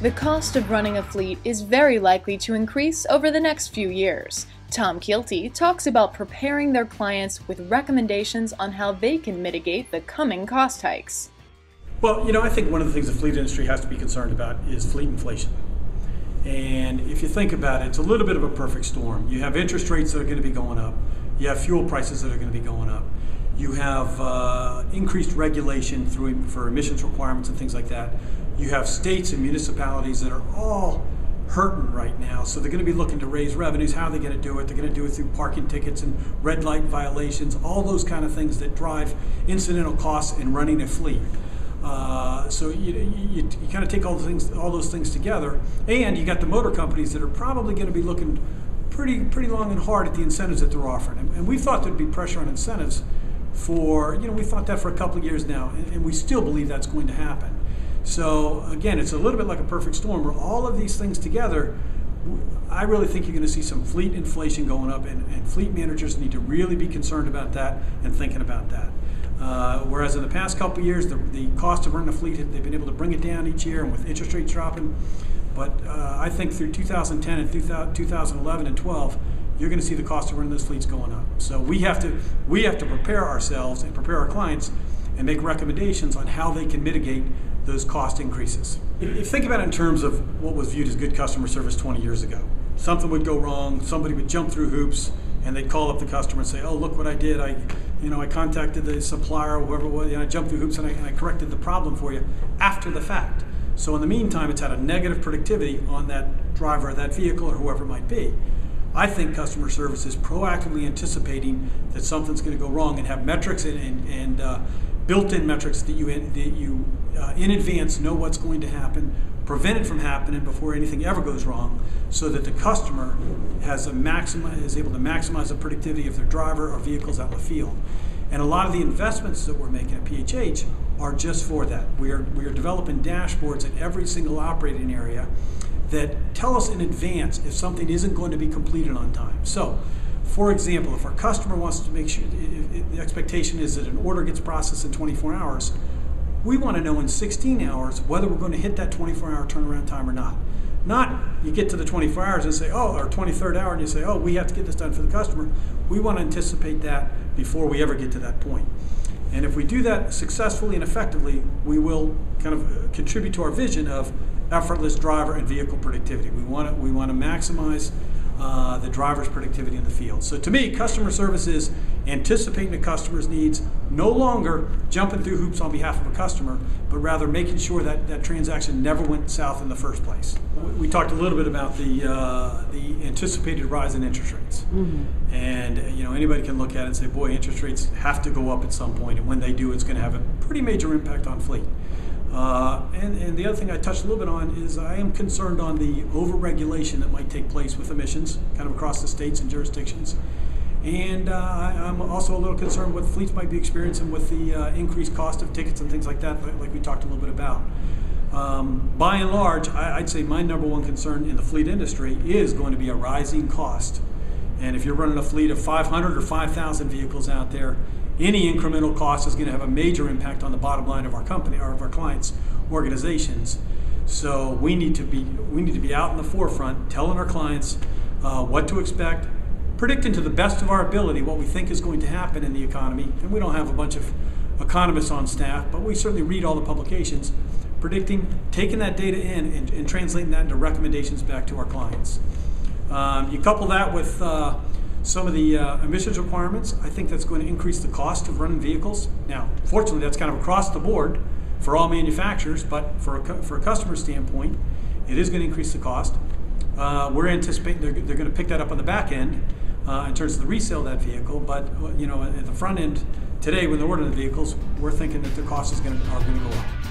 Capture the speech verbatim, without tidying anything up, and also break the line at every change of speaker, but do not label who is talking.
The cost of running a fleet is very likely to increase over the next few years. Tom Keelty talks about preparing their clients with recommendations on how they can mitigate the coming cost hikes.
Well, you know, I think one of the things the fleet industry has to be concerned about is fleet inflation. And if you think about it, it's a little bit of a perfect storm. You have interest rates that are going to be going up. You have fuel prices that are going to be going up. You have uh, increased regulation through for emissions requirements and things like that. You have states and municipalities that are all hurting right now, so they're going to be looking to raise revenues. How are they going to do it? They're going to do it through parking tickets and red light violations, all those kind of things that drive incidental costs in running a fleet. Uh, so you, you, you kind of take all the things, all those things together, and you got the motor companies that are probably going to be looking pretty, pretty long and hard at the incentives that they're offering. And, and we thought there'd be pressure on incentives for, you know, we thought that for a couple of years now, and, and we still believe that's going to happen. So again, it's a little bit like a perfect storm where all of these things together, I really think you're going to see some fleet inflation going up, and, and fleet managers need to really be concerned about that and thinking about that. Uh, whereas in the past couple of years, the, the cost of running a fleet, they've been able to bring it down each year, and with interest rates dropping. But uh, I think through two thousand ten and two thousand eleven and twelve, you're going to see the cost of running those fleets going up. So we have to we have to prepare ourselves and prepare our clients and make recommendations on how they can mitigate those cost increases. If you think about it in terms of what was viewed as good customer service twenty years ago, something would go wrong, somebody would jump through hoops, and they'd call up the customer and say, "Oh, look what I did! I, you know, I contacted the supplier, or whoever it was, and I jumped through hoops and I, and I corrected the problem for you after the fact." So in the meantime, it's had a negative productivity on that driver of that vehicle or whoever it might be. I think customer service is proactively anticipating that something's going to go wrong and have metrics and, and, and uh, built-in metrics that you in, that you uh, in advance know what's going to happen, prevent it from happening before anything ever goes wrong, so that the customer has a maximi- is able to maximize the productivity of their driver or vehicles out in the field. And a lot of the investments that we're making at P H H are just for that. We are we are developing dashboards in every single operating area that tell us in advance if something isn't going to be completed on time. So, for example, if our customer wants to make sure, if, if the expectation is that an order gets processed in twenty-four hours, we want to know in sixteen hours whether we're going to hit that twenty-four hour turnaround time or not. Not you get to the twenty-four hours and say, oh, or twenty-third hour, and you say, oh, we have to get this done for the customer. We want to anticipate that before we ever get to that point. And if we do that successfully and effectively, we will kind of contribute to our vision of effortless driver and vehicle productivity. We want to, we want to maximize uh, the driver's productivity in the field. So to me, customer service is anticipating the customer's needs, no longer jumping through hoops on behalf of a customer, but rather making sure that that transaction never went south in the first place. We talked a little bit about the uh, the anticipated rise in interest rates. Mm-hmm. And you know, anybody can look at it and say, boy, interest rates have to go up at some point, and when they do, it's going to have a pretty major impact on fleet. Uh, and, and the other thing I touched a little bit on is I am concerned on the over-regulation that might take place with emissions kind of across the states and jurisdictions. And uh, I'm also a little concerned what fleets might be experiencing with the uh, increased cost of tickets and things like that, like we talked a little bit about. Um, by and large, I, I'd say my number one concern in the fleet industry is going to be a rising cost. And if you're running a fleet of five hundred or five thousand vehicles out there, any incremental cost is going to have a major impact on the bottom line of our company or of our clients' organizations. So we need to be we need to be out in the forefront, telling our clients uh, what to expect, predicting to the best of our ability what we think is going to happen in the economy. And we don't have a bunch of economists on staff, but we certainly read all the publications, predicting, taking that data in and, and translating that into recommendations back to our clients. Um, you couple that with uh, some of the uh, emissions requirements, I think that's going to increase the cost of running vehicles. Now, fortunately, that's kind of across the board for all manufacturers, but for a, for a customer standpoint, it is going to increase the cost. Uh, we're anticipating they're, they're going to pick that up on the back end uh, in terms of the resale of that vehicle, but you know, at the front end today when they're ordering the vehicles, we're thinking that the cost is going to, are going to go up.